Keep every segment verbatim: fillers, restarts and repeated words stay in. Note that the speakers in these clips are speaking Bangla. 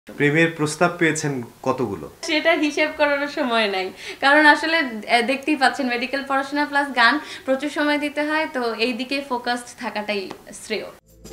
প্রেমের প্রস্তাব পেয়েছেন কতগুলো? সেটা হিসাব করার সময় নাই, কারণ আসলে দেখতেই পাচ্ছেন মেডিকেল পড়াশোনা প্লাস গান প্রচুর সময় দিতে হয়, তো এই দিকে ফোকাসড থাকাটাই শ্রেয়।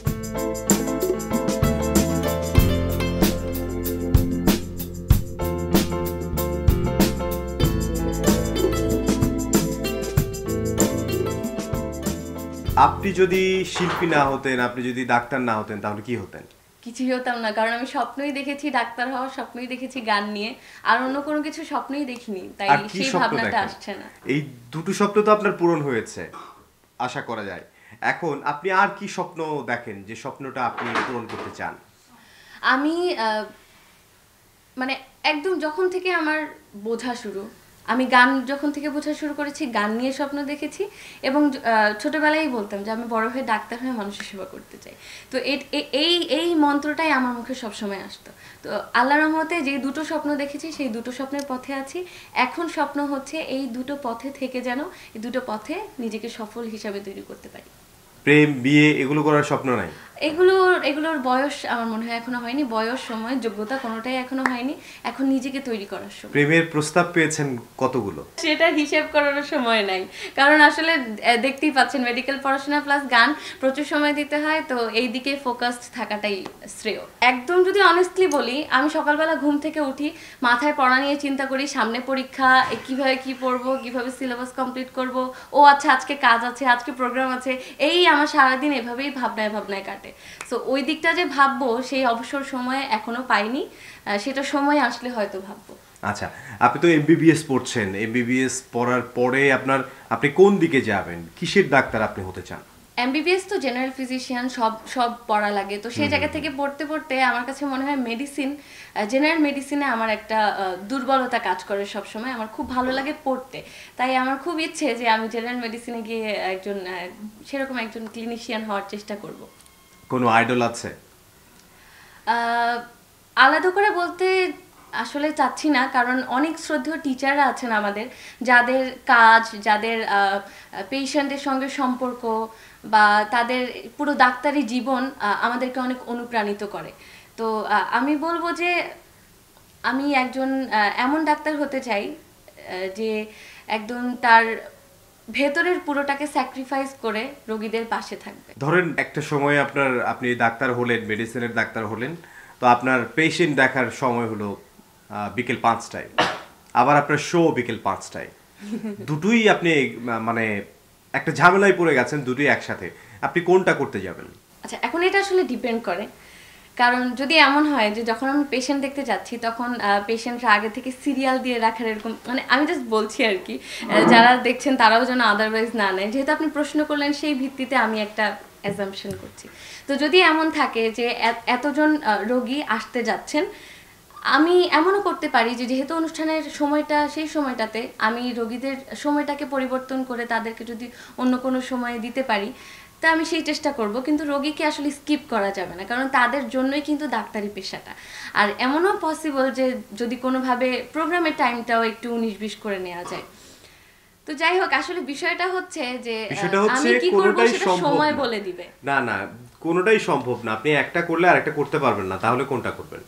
আপনি যদি শিল্পী না হতেন, আপনি যদি ডাক্তার না হতেন, তাহলে কি হতেন? কিছুই হতাম না, কারণ আমি স্বপ্নই দেখেছি ডাক্তার হওয়ার, স্বপ্নই দেখেছি গান নিয়ে, আর অন্য কোনো কিছু স্বপ্নই দেখিনি, তাই সেই ভাবনাটা আসছে না। এই দুটো স্বপ্ন তো আপনার পূরণ হয়েছে আশা করা যায়। এখন আপনি আর কি স্বপ্ন দেখেন যে স্বপ্নটা আপনি পূরণ করতে চান? আমি মানে একদম যখন থেকে আমার বোঝা শুরু, আমি গান যখন থেকে বোঝা শুরু করেছি গান নিয়ে স্বপ্ন দেখেছি, এবং ছোটবেলায় বলতাম যে আমি বড় হয়ে ডাক্তার হয়ে মানুষের সেবা করতে চাই। তো এই এই মন্ত্রটাই আমার মুখে সবসময় আসতো। তো আল্লাহর রহমতে যে দুটো স্বপ্ন দেখেছি সেই দুটো স্বপ্নের পথে আছি। এখন স্বপ্ন হচ্ছে এই দুটো পথে থেকে যেন এই দুটো পথে নিজেকে সফল হিসাবে তৈরি করতে পারি। প্রেম, বিয়ে এগুলো করার স্বপ্ন নাই? এগুলোর এগুলোর বয়স আমার মনে হয় এখনো হয়নি, বয়স, সময়, যোগ্যতা কোনোটাই এখনো হয়নি। এখন নিজেকে তৈরি করার সময়। প্রেমের প্রস্তাব পেয়েছেন কতগুলো? সেটা হিসাব করার সময় নাই, কারণ আসলে দেখতেই পাচ্ছেন মেডিকেল পড়াশোনা প্লাস গান প্রচুর সময় দিতে হয়, তো এই দিকে ফোকাসড থাকাটাই শ্রেয়। একদম যদি অনেস্টলি বলি, আমি সকালবেলা ঘুম থেকে উঠি, মাথায় পড়া নিয়ে চিন্তা করি, সামনে পরীক্ষা, কিভাবে কি পড়বো, কিভাবে সিলেবাস কমপ্লিট করব, ও আচ্ছা আজকে কাজ আছে, আজকে প্রোগ্রাম আছে, এই আমার সারাদিন এভাবেই ভাবনায় ভাবনায় কাটে। সো ওই দিকটা যে ভাববো সেই অবসর সময় এখনো পাইনি, সেটা সময় আসলে হয়তো ভাববো। আচ্ছা, আপনি তো এমবিবিএস পড়ছেন, এমবিবিএস পড়ার পরে আপনার আপনি কোন দিকে যাবেন? কিসের ডাক্তার আপনি হতে চান? এমবিবিএস তো জেনারেল ফিজিশিয়ান, সব সব পড়া লাগে, তো সেই জায়গা থেকে পড়তে পড়তে আমার কাছে মনে হয় মেডিসিন, জেনারেল মেডিসিনে আমার একটা দুর্বলতা কাজ করে সব সময়, আমার খুব ভালো লাগে পড়তে, তাই আমার খুব ইচ্ছে যে আমি জেনারেল মেডিসিনে গিয়ে একজন সেরকম একজন ক্লিনিশিয়ান হওয়ার চেষ্টা করব। কোনো আইডল আছে? আলাদা করে বলতে আসলে চাচ্ছি না, কারণ অনেক শ্রদ্ধেয় টিচাররা আছেন আমাদের, যাদের কাজ, যাদের পেশেন্টের সঙ্গে সম্পর্ক বা তাদের পুরো ডাক্তারি জীবন আমাদেরকে অনেক অনুপ্রাণিত করে। তো আমি বলবো যে আমি একজন এমন ডাক্তার হতে চাই যে একদম তার ভেতরের পুরোটাকে স্যাক্রিফাইস করে রোগীদের পাশে থাকবে। ধরেন একটা সময় আপনার আপনি ডাক্তার হলেন, মেডিসিনের ডাক্তার হলেন, তো আপনার পেশেন্ট দেখার সময় হলো বিকেল পাঁচটায়, আবার আপনার শো বিকেল পাঁচটায়, দুটোই আপনি মানে একটা ঝামেলায় পড়ে গেছেন, দুটোই একসাথে, আপনি কোনটা করতে যাবেন? আচ্ছা, এখন এটা আসলে ডিপেন্ড করে, কারণ যদি এমন হয় যে যখন আমি পেশেন্ট দেখতে যাচ্ছি তখন পেশেন্টরা আগে থেকে সিরিয়াল দিয়ে রাখার এরকম, মানে আমি জাস্ট বলছি আর কি, যারা দেখছেন তারাও যেন আদারওয়াইজ না নেয়, যেহেতু আপনি প্রশ্ন করলেন সেই ভিত্তিতে আমি একটা অ্যাজাম্পশন করছি। তো যদি এমন থাকে যে এতজন রোগী আসতে যাচ্ছেন, আমি এমনও করতে পারি যে যেহেতু অনুষ্ঠানের সময়টা সেই সময়টাতে, আমি রোগীদের সময়টাকে পরিবর্তন করে তাদেরকে যদি অন্য কোনো সময়ে দিতে পারি, তা আমি সেই চেষ্টা করব, কিন্তু রোগীকে আসলে স্কিপ করা যাবে না, কারণ তাদের জন্যই কিন্তু ডাক্তারি পেশাটা। আর এমনও পসিবল যে যদি কোনোভাবে প্রোগ্রামের টাইমটাও একটু উনিশ বিশ করে নেওয়া যায়। তো যাই হোক, আসলে বিষয়টা হচ্ছে যে আমি কি করব সেটা সময় বলে দিবে। না না, কোনোটাই সম্ভব না, আপনি একটা করলে আরেকটা করতে পারবেন না, তাহলে কোনটা করবেন?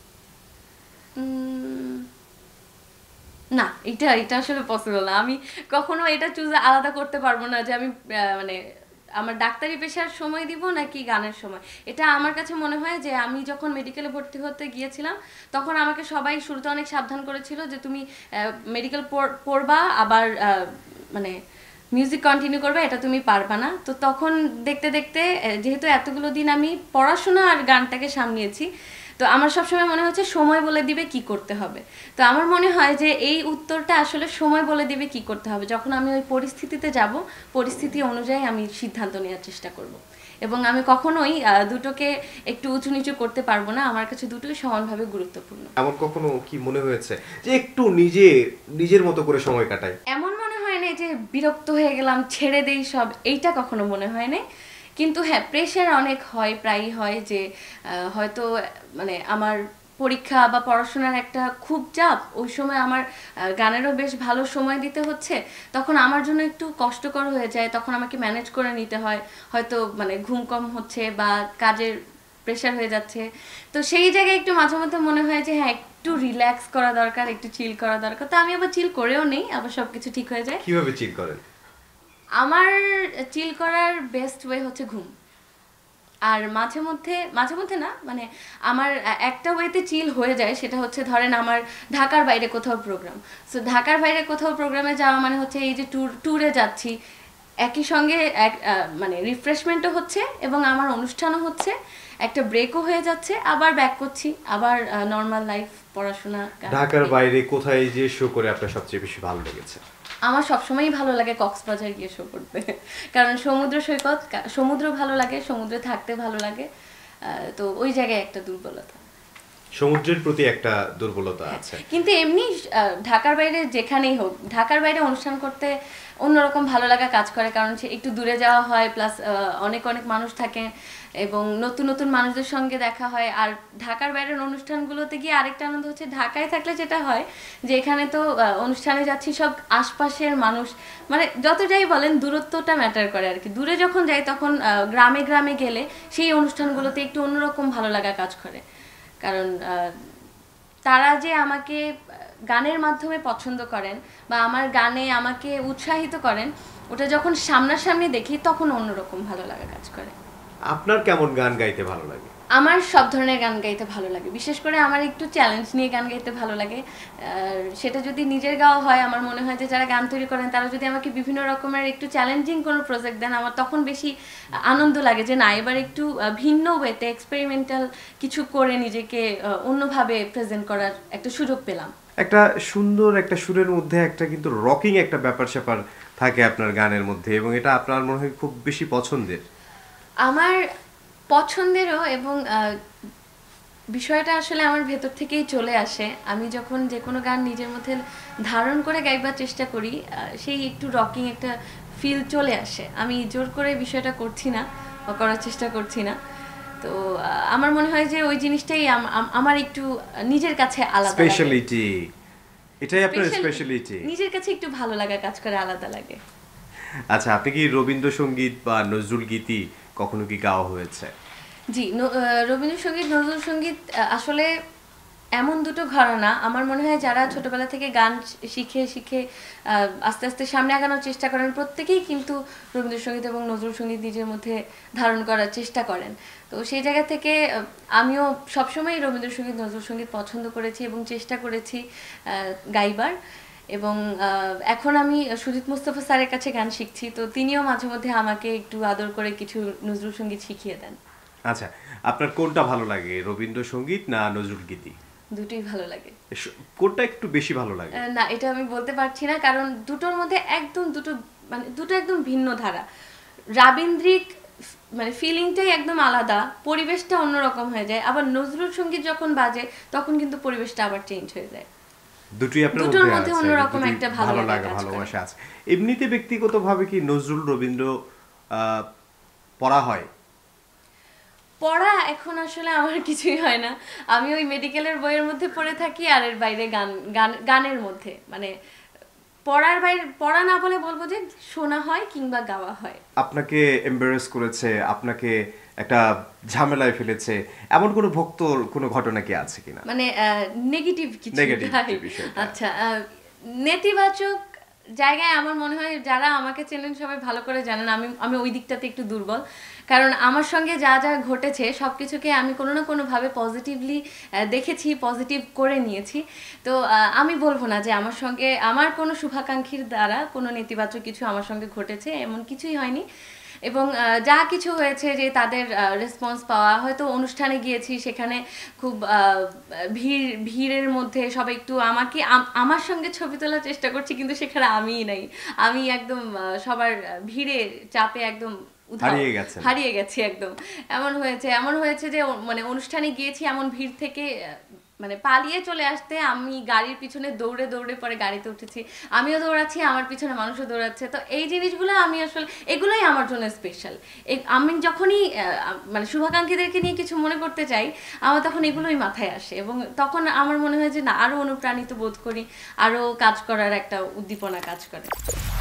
না, এটা এটা আসলে পসিবল না, আমি কখনো এটা চুজ আলাদা করতে পারবো না যে আমি মানে আমার ডাক্তারি পেশার সময় দিব নাকি গানের সময়। এটা আমার কাছে মনে হয় যে আমি যখন মেডিকেলে ভর্তি হতে গিয়েছিলাম তখন আমাকে সবাই শুরুতে অনেক সাবধান করেছিল যে তুমি মেডিকেল পড়বা আবার মানে মিউজিক কন্টিনিউ করবে, এটা তুমি পারবা না। তো তখন দেখতে দেখতে যেহেতু এতগুলো দিন আমি পড়াশোনা আর গানটাকে সামলিয়েছি, তো আমার সবসময় মনে হচ্ছে সময় বলে দিবে কি করতে হবে। তো আমার মনে হয় যে এই উত্তরটা আসলে সময় বলে দিবে কি করতে হবে, যখন আমি ওই পরিস্থিতিতে যাব পরিস্থিতি অনুযায়ী আমি সিদ্ধান্ত নেওয়ার চেষ্টা করব, এবং আমি কখনোই দুটোকে একটু উঁচু নিচু করতে পারবো না, আমার কাছে দুটোই সমানভাবে গুরুত্বপূর্ণ। এমন কখনো কি মনে হয়েছে যে একটু নিজে নিজের মতো করে সময় কাটাই? এমন মনে হয় না যে বিরক্ত হয়ে গেলাম ছেড়ে দেই সব, এইটা কখনো মনে হয় না, কিন্তু হ্যাঁ প্রেশার অনেক হয়, প্রায়ই হয় যে হয়তো মানে আমার পরীক্ষা বা পড়াশোনার একটা খুব চাপ, ওই সময় আমার গানেরও বেশ ভালো সময় দিতে হচ্ছে, তখন আমার জন্য একটু কষ্টকর হয়ে যায়, তখন আমাকে ম্যানেজ করে নিতে হয়, হয়তো মানে ঘুম কম হচ্ছে বা কাজের প্রেশার হয়ে যাচ্ছে। তো সেই জায়গায় একটু মাঝে মধ্যে মনে হয় যে হ্যাঁ একটু রিল্যাক্স করা দরকার, একটু চিল করা দরকার। তো আমি আবার চিল করেও নেই, আবার সবকিছু ঠিক হয়ে যায়। কিভাবে চিল করেন? আমার চিল করার বেস্ট ওয়ে হচ্ছে ঘুম। আর মাঝে মধ্যে মাঝে মধ্যে না মানে আমার একটা ওয়েতে চিল হয়ে যায়, সেটা হচ্ছে ধরেন আমার ঢাকার বাইরে কোথাও প্রোগ্রাম। সো ঢাকার বাইরে কোথাও প্রোগ্রামে যাওয়া মানে হচ্ছে এই যে ট্যুর ট্যুরে যাচ্ছি, একই সঙ্গে এক মানে রিফ্রেশমেন্টও হচ্ছে এবং আমার অনুষ্ঠানও হচ্ছে, একটা ব্রেকও হয়ে যাচ্ছে, আবার ব্যাক করছি, আবার নর্মাল লাইফ, পড়াশোনা। ঢাকার বাইরে কোথায় যে শো করে আপনার সবচেয়ে বেশি ভালো লেগেছে? আমার সবসময়ই ভালো লাগে কক্সবাজার গিয়ে শো করতে, কারণ সমুদ্র সৈকত, সমুদ্র ভালো লাগে, সমুদ্রে থাকতে ভালো লাগে। তো ওই জায়গায় একটা দুর্বলতা, সমুদ্রের প্রতি একটা দুর্বলতা আছে। কিন্তু এমনি ঢাকার বাইরে যেখানেই হোক, ঢাকার বাইরে অনুষ্ঠান করতে অন্যরকম ভালো লাগা কাজ করে, কারণ একটু দূরে যাওয়া হয়, প্লাস অনেক অনেক মানুষ থাকে এবং নতুন নতুন মানুষদের সঙ্গে দেখা হয়। আর ঢাকার বাইরের অনুষ্ঠানগুলোতে গিয়ে আরেকটা আনন্দ হচ্ছে, ঢাকায় থাকলে যেটা হয় যে এখানে তো অনুষ্ঠানে যাচ্ছি সব আশপাশের মানুষ, মানে যত যাই বলেন দূরত্বটা ম্যাটার করে আর কি। দূরে যখন যাই তখন গ্রামে গ্রামে গেলে সেই অনুষ্ঠানগুলোতে একটু অন্যরকম ভালো লাগা কাজ করে, কারণ তারা যে আমাকে গানের মাধ্যমে পছন্দ করেন বা আমার গানে আমাকে উৎসাহিত করেন, ওটা যখন সামনাসামনি দেখি তখন অন্যরকম ভালো লাগা কাজ করে। আপনার কেমন গান গাইতে ভালো লাগে? আমার সব ধরনের গান গাইতে ভালো লাগে, বিশেষ করে আমার একটু চ্যালেঞ্জ নিয়ে গান গাইতে ভালো লাগে। সেটা যদি নিজের গাওয়া হয়, আমার মনে হয় যে যারা গান তৈরি করেন তারা যদি আমাকে বিভিন্ন রকমের একটু চ্যালেঞ্জিং কোনো প্রজেক্ট দেন, আমার তখন বেশি আনন্দ লাগে যে না এবার একটু ভিন্ন ওয়েতে এক্সপেরিমেন্টাল কিছু করে নিজেকে অন্যভাবে প্রেজেন্ট করার একটা সুযোগ পেলাম। একটা সুন্দর একটা সুরের মধ্যে একটা কিন্তু রকিং একটা ব্যাপার স্যাপার থাকে আপনার গানের মধ্যে, এবং এটা আপনার মনে হয় খুব বেশি পছন্দের। আমার পছন্দেরও, এবং বিষয়টা আসলে আমার ভেতর থেকেই চলে আসে। আমি যখন যে কোনো গান নিজের মধ্যে ধারণ করে গাইবার চেষ্টা করি, সেই একটু রকিং একটা ফিল চলে আসে। আমি জোর করে বিষয়টা করছি না বা করার চেষ্টা করছি না। তো আমার মনে হয় যে ওই জিনিসটাই আমার একটু নিজের কাছে আলাদা, স্পেশালিটি, এটাই আপনার স্পেশালিটি, নিজের কাছে একটু ভালো লাগা কাজ করে, আলাদা লাগে। আচ্ছা, আপনি কি রবীন্দ্রসঙ্গীত বা নজরুল গীতি কখনো কি গাওয়া হয়েছে? জি, রবীন্দ্রসঙ্গীত নজরুল সঙ্গীত আসলে এমন দুটো ঘরানা, আমার মনে হয় যারা ছোটবেলা থেকে গান শিখে শিখে আস্তে আস্তে সামনে আগানোর চেষ্টা করেন, প্রত্যেকেই কিন্তু রবীন্দ্রসঙ্গীত এবং নজরুল সঙ্গীত নিজের মধ্যে ধারণ করার চেষ্টা করেন। তো সেই জায়গা থেকে আমিও সবসময় রবীন্দ্রসঙ্গীত নজরুল সঙ্গীত পছন্দ করেছি এবং চেষ্টা করেছি গাইবার। এবং এখন আমি সুজিত মুস্তফা স্যারের কাছে গান শিখছি, তো তিনিও মাঝে মধ্যে আমাকে একটু আদর করে কিছু নজরুল সঙ্গীত শিখিয়ে দেন। আচ্ছা, আপনার কোনটা ভালো লাগে, রবীন্দ্রসঙ্গীত না নজরুল গীতি? দুটোই ভালো লাগে। কোনটা একটু বেশি ভালো লাগে? না, এটা আমি বলতে পারছি না, কারণ দুটোর মধ্যে একদম দুটো মানে দুটো একদম ভিন্ন ধারা। রাবীন্দ্রিক মানে ফিলিংটাই একদম আলাদা, পরিবেশটা অন্যরকম হয়ে যায়। আবার নজরুল সঙ্গীত যখন বাজে তখন কিন্তু পরিবেশটা আবার চেঞ্জ হয়ে যায়। দুটোই আপনার দুটোর মধ্যে অন্যরকম একটা ভালো লাগা, ভালোবাসা আছে। এমনিতে ব্যক্তিগতভাবে কি নজরুল রবীন্দ্র পড়া হয়? পড়া এখন আসলে আমার কিছুই হয় না। আমি ওই মেডিকেলের বইয়ের মধ্যে পড়ে থাকি, আর এর বাইরে গান গান গানের মধ্যে, মানে পড়ার বাইরে পড়া না বলে বলবো যে শোনা হয় কিংবা গাওয়া হয়। আপনাকে এমবারেস করেছে, আপনাকে একটা ঝামেলায় ফেলেছে, এমন কোনো ভক্তর কোনো ঘটনা কি আছে কিনা? মানে নেগেটিভ কিছু? আচ্ছা, নেতিবাচক জায়গায় আমার মনে হয় যারা আমাকে চেনেন সবাই ভালো করে জানেন আমি আমি ওই দিকটাতে একটু দুর্বল, কারণ আমার সঙ্গে যা যা ঘটেছে সব কিছুকে আমি কোনো না কোনোভাবে পজিটিভলি দেখেছি, পজিটিভ করে নিয়েছি। তো আমি বলবো না যে আমার সঙ্গে আমার কোনো শুভাকাঙ্ক্ষীর দ্বারা কোনো নেতিবাচক কিছু আমার সঙ্গে ঘটেছে, এমন কিছুই হয়নি। এবং যা কিছু হয়েছে যে তাদের রেসপন্স পাওয়া, হয়তো অনুষ্ঠানে গিয়েছি সেখানে খুব ভিড় ভিড়ের মধ্যে সবাই একটু আমাকে আমার সঙ্গে ছবি তোলার চেষ্টা করছি, কিন্তু সেখানে আমিই নাই, আমি একদম সবার ভিড়ে চাপে একদম হারিয়ে গেছে হারিয়ে গেছি একদম। এমন হয়েছে এমন হয়েছে যে মানে অনুষ্ঠানে গিয়েছি, এমন ভিড় থেকে মানে পালিয়ে চলে আসতে আমি গাড়ির পিছনে দৌড়ে দৌড়ে পরে গাড়িতে উঠেছি, আমিও দৌড়াচ্ছি, আমার পিছনে মানুষও দৌড়াচ্ছে। তো এই জিনিসগুলো আমি আসলে এগুলোই আমার জন্য স্পেশাল। আমি যখনই মানে শুভাকাঙ্ক্ষীদেরকে নিয়ে কিছু মনে করতে চাই, আমার তখন এগুলোই মাথায় আসে, এবং তখন আমার মনে হয় যে না, আরো অনুপ্রাণিত বোধ করি, আরো কাজ করার একটা উদ্দীপনা কাজ করে।